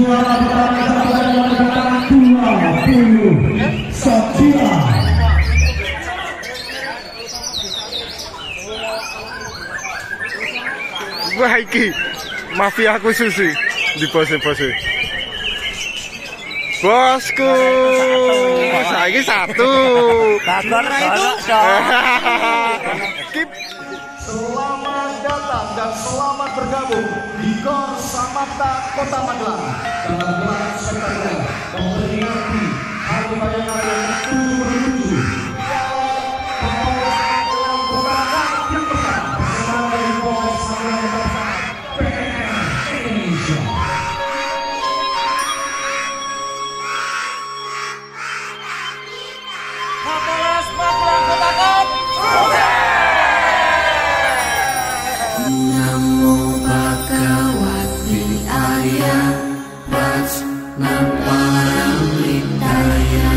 Juara pertama mendapatkan 20 Satria. Wah iki mafia khusus sih di pose. Bosku, saiki satu. Selamat datang dan selamat bergabung di Gor Samapta Kota Magelang dalam gelaran spektakuler memperingati Hari Bayangkara ke-77 yang pertama bersama dari Polres Magelang PNM Indonesia. Kapolres Magelang Ketapang, Namo Bhagavate Arya Paramritaya.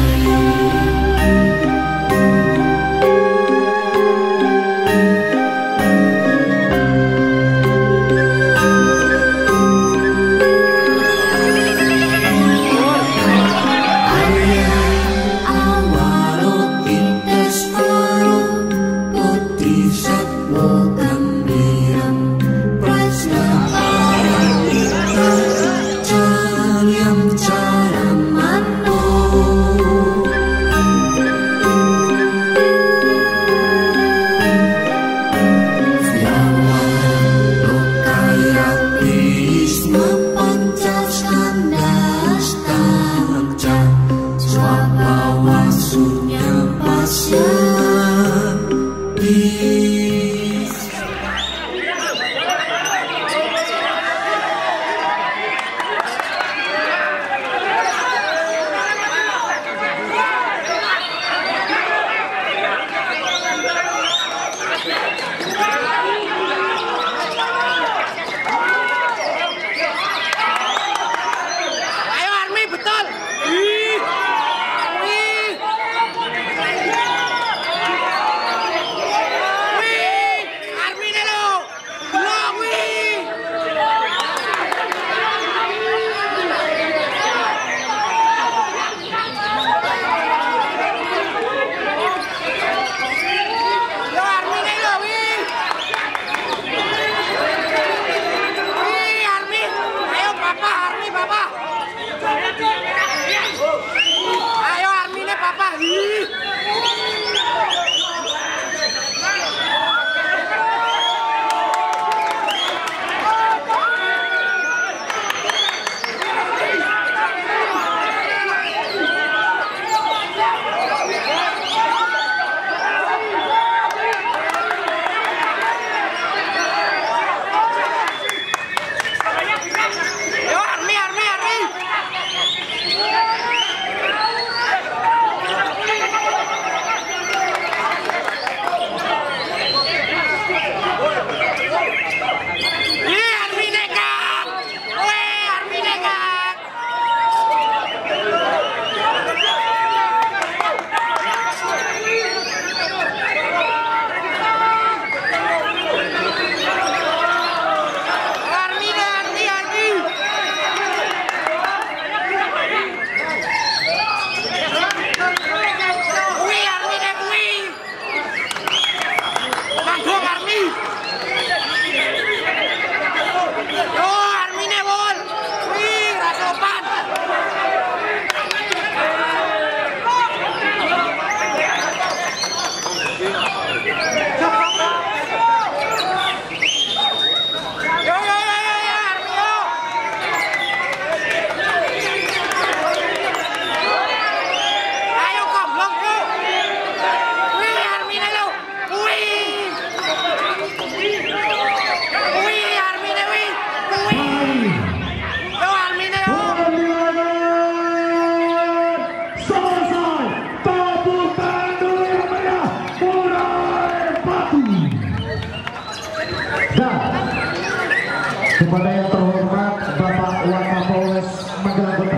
Kepada yang terhormat Bapak Wakapolres Magelang Kota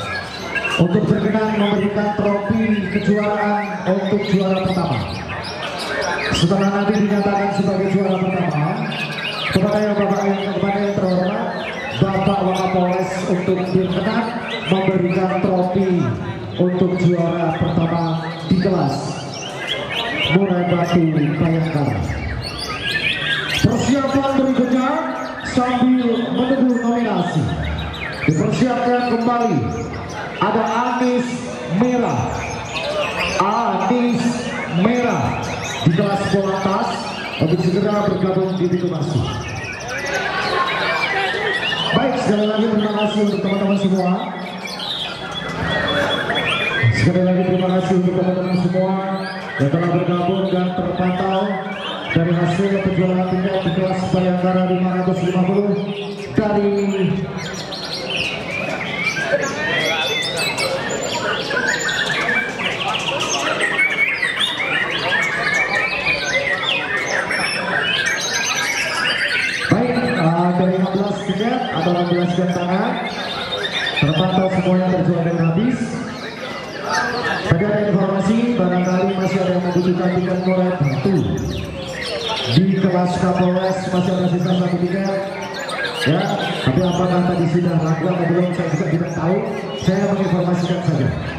untuk berkenan memberikan trofi kejuaraan untuk juara pertama. Setelah nanti dinyatakan sebagai juara pertama, kepada yang terhormat Bapak Wakapolres untuk berkenan memberikan trofi untuk juara pertama di kelas Murai Batu Bayangkara. Persiapan berikutnya sambil menunggu nominasi dipersiapkan kembali ada Anis Merah di kelas bola tas untuk segera bergabung di diplomasi. Baik, sekali lagi terima kasih untuk teman-teman semua. Sekali lagi terima kasih untuk teman-teman semua yang telah bergabung dan terpantau dari hasil penjualan tiket di kelas Bayangkara 550 dari dari 16 tiket atau 16 gantangan terpantau semuanya terjual dan habis. Tadi ada informasi barangkali masih ada yang membutuhkan tiket Murai Batu di kelas Kapolres, masih ada sisa 1 tiket ya, tapi apakah tadi sudah laku atau belum saya juga tidak tahu, saya menginformasikan saja.